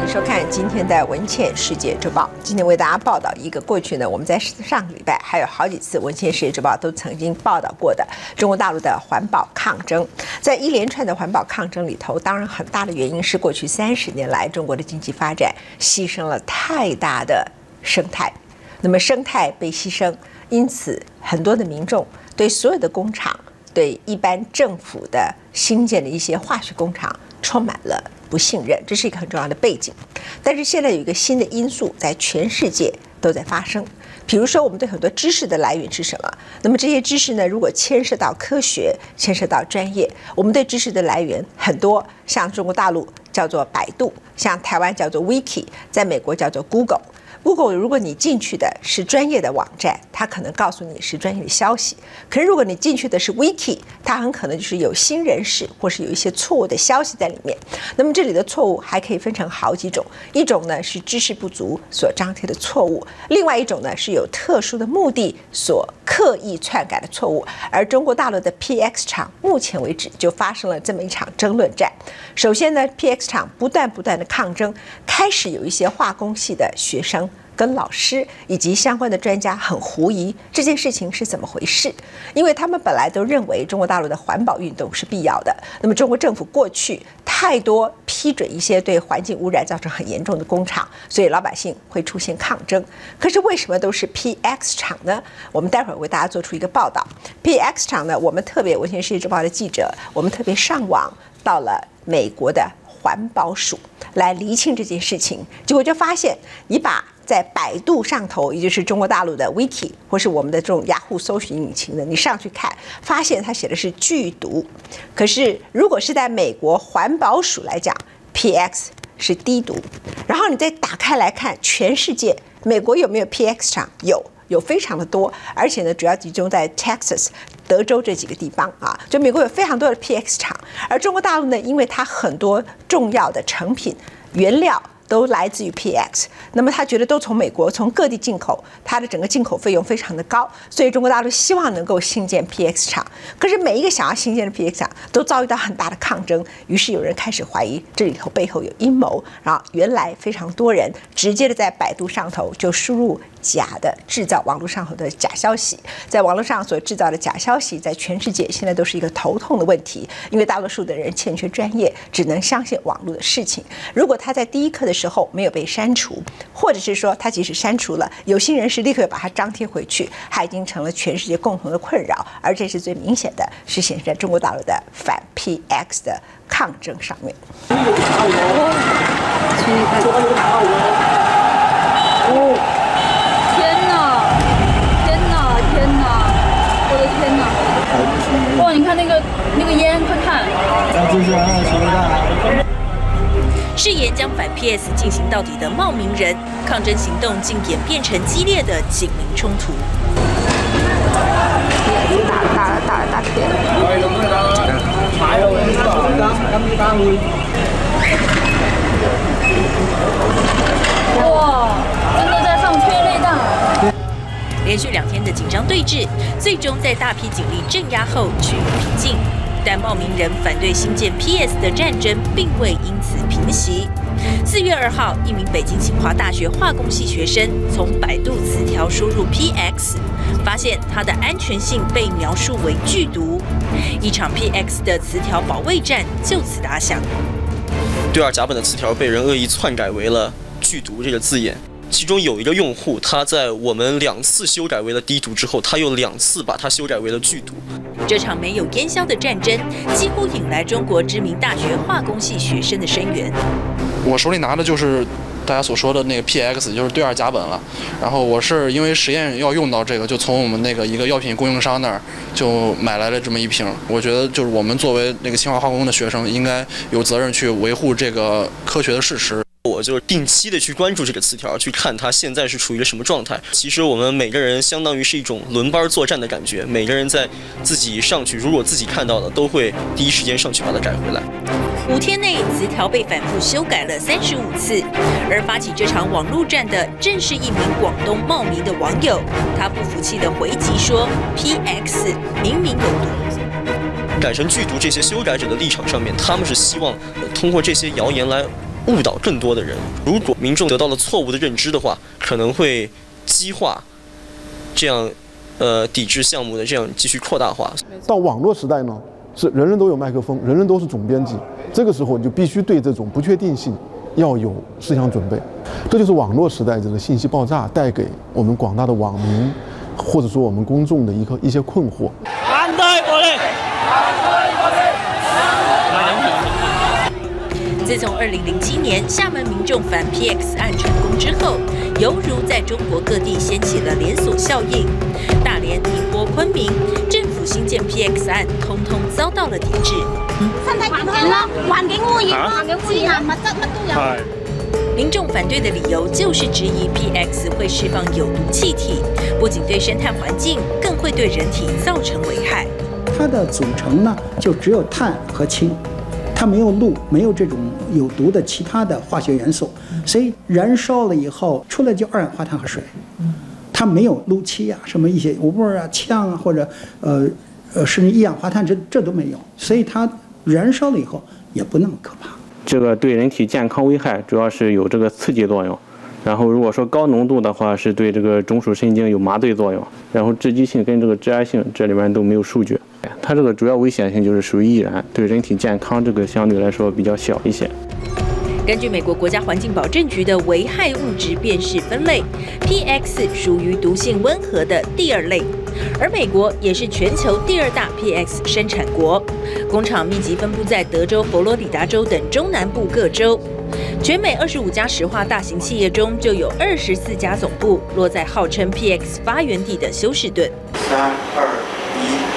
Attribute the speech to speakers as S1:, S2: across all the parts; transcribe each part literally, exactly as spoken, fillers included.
S1: 迎收看今天的《文茜世界周报》。今天为大家报道一个过去呢，我们在上个礼拜还有好几次《文茜世界周报》都曾经报道过的中国大陆的环保抗争。在一连串的环保抗争里头，当然很大的原因是过去三十年来中国的经济发展牺牲了太大的生态。那么生态被牺牲，因此很多的民众对所有的工厂、对一般政府的新建的一些化学工厂充满了不信任，这是一个很重要的背景。但是现在有一个新的因素在全世界都在发生，比如说我们对很多知识的来源是什么？那么这些知识呢，如果牵涉到科学，牵涉到专业，我们对知识的来源很多，像中国大陆叫做百度，像台湾叫做 Wiki， 在美国叫做 Google。Google 如果你进去的是专业的网站，它可能告诉你是专业的消息。可是如果你进去的是 Wiki， 它很可能就是有新人士或是有一些错误的消息在里面。那么这里的错误还可以分成好几种，一种呢是知识不足所张贴的错误，另外一种呢是有特殊的目的所刻意篡改的错误。而中国大陆的 P X 厂目前为止就发生了这么一场争论战。首先呢 ，P X 厂不断不断的抗争，开始有一些化工系的学生跟老师以及相关的专家很狐疑这件事情是怎么回事，因为他们本来都认为中国大陆的环保运动是必要的。那么中国政府过去太多批准一些对环境污染造成很严重的工厂，所以老百姓会出现抗争。可是为什么都是 P X 厂呢？我们待会儿为大家做出一个报道。P X 厂呢，我们特别《文茜世界周报》的记者，我们特别上网到了美国的环保署来厘清这件事情，结果就发现，你把在百度上头，也就是中国大陆的 Wiki 或是我们的这种雅虎搜寻引擎的，你上去看，发现它写的是剧毒。可是如果是在美国环保署来讲 ，P X 是低毒。然后你再打开来看，全世界美国有没有 P X 厂？有。有非常的多，而且呢，主要集中在 Texas、德州这几个地方啊。就美国有非常多的 P X 厂，而中国大陆呢，因为它很多重要的成品原料都来自于 P X， 那么他觉得都从美国从各地进口，它的整个进口费用非常的高，所以中国大陆希望能够新建 P X 厂。可是每一个想要新建的 P X 厂都遭遇到很大的抗争，于是有人开始怀疑这里头背后有阴谋。然后原来非常多人直接的在百度上头就输入假的，制造网络上头的假消息，在网络上所制造的假消息，在全世界现在都是一个头痛的问题，因为大多数的人欠缺专业，只能相信网络的事情。如果他在第一课的时候没有被删除，或者是说他即使删除了，有心人士立刻把它张贴回去，它已经成了全世界共同的困扰。而这是最明显的，是显示在中国大陆的反 P X 的抗争上面。
S2: 哇！你看那个那个烟，快看！
S3: 誓言将反 P S 进行到底的冒名人，抗争行动竟演变成激烈的警民冲突。
S1: 打打打打片。
S2: 哇！真的在放催泪弹。
S3: 连续两天的紧张对峙，最终在大批警力镇压后趋于平静。但冒名人反对新建 P S 的战争并未因此平息。四月二号，一名北京清华大学化工系学生从百度词条输入 P X， 发现它的安全性被描述为剧毒，一场 P X 的词条保卫战就此打响。
S4: 对二甲苯的词条被人恶意篡改为了剧毒这个字眼。其中有一个用户，他在我们两次修改为了低毒之后，他又两次把它修改为了剧毒。
S3: 这场没有烟硝的战争，几乎引来中国知名大学化工系学生的声援。
S5: 我手里拿的就是大家所说的那个 P X， 就是对二甲苯了。然后我是因为实验要用到这个，就从我们那个一个药品供应商那儿就买来了这么一瓶。我觉得就是我们作为那个清华化工的学生，应该有责任去维护这个科学的事实。
S4: 我就定期的去关注这个词条，去看它现在是处于一个什么状态。其实我们每个人相当于是一种轮班作战的感觉，每个人在自己上去，如果自己看到的，都会第一时间上去把它改回来。
S3: 五天内，词条被反复修改了三十五次，而发起这场网络战的正是一名广东茂名的网友。他不服气的回击说 ：“P X 明明有毒。”
S4: 改成剧毒这些修改者的立场上面，他们是希望、呃、通过这些谣言来误导更多的人。如果民众得到了错误的认知的话，可能会激化这样呃抵制项目的这样继续扩大化。
S6: 到网络时代呢，是人人都有麦克风，人人都是总编辑，这个时候你就必须对这种不确定性要有思想准备。这就是网络时代这个信息爆炸带给我们广大的网民，或者说我们公众的一个一些困惑。
S7: 反对暴力！
S3: 自从二零零七年厦门民众反 P X 案成功之后，犹如在中国各地掀起了连锁效应。大连、宁波、昆明政府新建 P X 案，通通遭到了抵制。
S8: 生態環境啦，環境污染、環境污染、物質乜都有。
S3: 民眾反對的理由就是質疑 P X 會釋放有毒氣體，不僅對生態環境，更會對人體造成危害。
S9: 它的組成呢，就只有碳和氫。它没有氯，没有这种有毒的其他的化学元素，所以燃烧了以后出来就二氧化碳和水，它没有氯气啊，什么一些我不知道呛啊，或者呃呃甚至一氧化碳这这都没有，所以它燃烧了以后也不那么可怕。
S10: 这个对人体健康危害主要是有这个刺激作用，然后如果说高浓度的话，是对这个中枢神经有麻醉作用，然后致激性跟这个致癌性这里面都没有数据。它这个主要危险性就是属于易燃，对人体健康这个相对来说比较小一些。
S3: 根据美国国家环境保证局的危害物质辨识分类 ，P X 属于毒性温和的第二类，而美国也是全球第二大 P X 生产国，工厂密集分布在德州、佛罗里达州等中南部各州。全美二十五家石化大型企业中，就有二十四家总部落在号称 P X 发源地的休士顿。
S11: 三二一。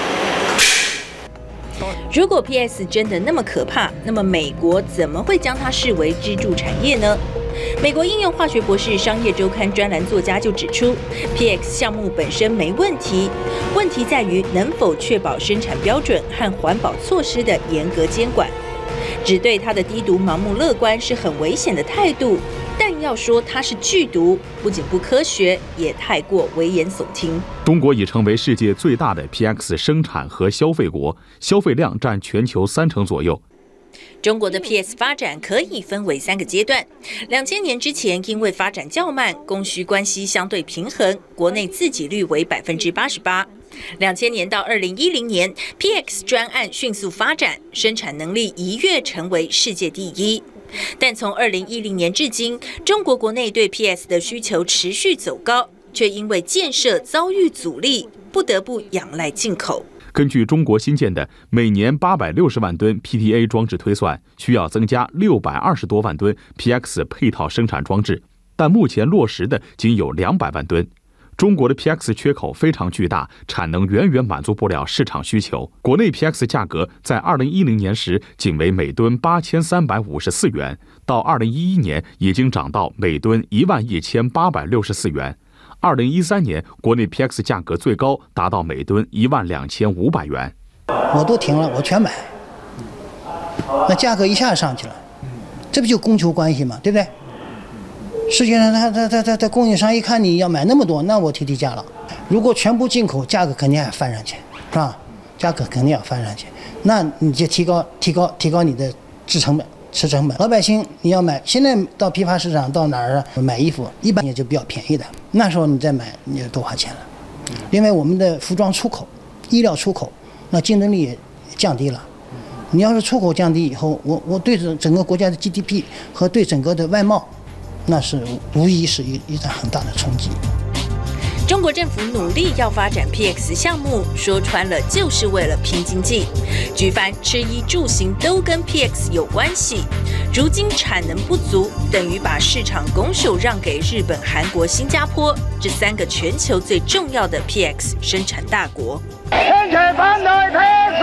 S3: 如果 P X 真的那么可怕，那么美国怎么会将它视为支柱产业呢？美国应用化学博士商业周刊专栏作家就指出 ，P X 项目本身没问题，问题在于能否确保生产标准和环保措施的严格监管。只对它的低毒盲目乐观是很危险的态度，但要说它是剧毒，不仅不科学，也太过危言耸听。
S12: 中国已成为世界最大的 P X 生产和消费国，消费量占全球三成左右。
S3: 中国的 P X 发展可以分为三个阶段。两千年之前，因为发展较慢，供需关系相对平衡，国内自给率为百分之八十八。两千年到二零一零年 ，P X 专案迅速发展，生产能力一跃成为世界第一。但从二零一零年至今，中国国内对 P X 的需求持续走高，却因为建设遭遇阻力，不得不仰赖进口。
S12: 根据中国新建的每年八百六十万吨 P T A 装置推算，需要增加六百二十多万吨 P X 配套生产装置，但目前落实的仅有两百万吨。中国的 P X 缺口非常巨大，产能远远满足不了市场需求。国内 P X 价格在二零一零年时仅为每吨八千三百五十四元，到二零一一年已经涨到每吨一万一千八百六十四元。二零一三年，国内 P X 价格最高达到每吨一万两千五百元。
S13: 我都停了，我全买，那价格一下上去了，这不就供求关系嘛，对不对？实际上，他他他他他供应商一看你要买那么多，那我提提价了。如果全部进口，价格肯定还翻上去，是吧？价格肯定要翻上去，那你就提高提高提高你的制成本、吃成本。老百姓你要买，现在到批发市场到哪儿啊买衣服，一般也就比较便宜的。那时候你再买，你就多花钱了。另外，我们的服装出口、衣料出口，那竞争力也降低了。你要是出口降低以后，我我对整整个国家的 G D P 和对整个的外贸。那是无疑是一一场很大的冲击。
S3: 中国政府努力要发展 P X 项目，说穿了就是为了拼经济。举凡吃衣住行都跟 P X 有关系。如今产能不足，等于把市场拱手让给日本、韩国、新加坡这三个全球最重要的 P X 生产大国。
S7: 坚决反对 P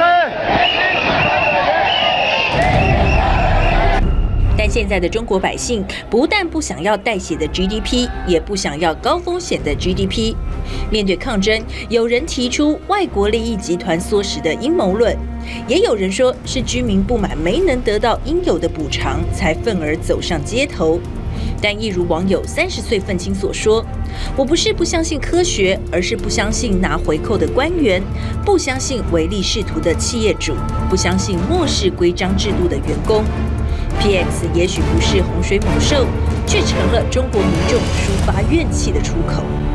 S7: X。
S3: 但现在的中国百姓不但不想要带血的 G D P， 也不想要高风险的 G D P。面对抗争，有人提出外国利益集团唆使的阴谋论，也有人说是居民不满没能得到应有的补偿，才愤而走上街头。但一如网友三十岁愤青所说：“我不是不相信科学，而是不相信拿回扣的官员，不相信唯利是图的企业主，不相信漠视规章制度的员工。” P X 也许不是洪水猛兽，却成了中国民众抒发怨气的出口。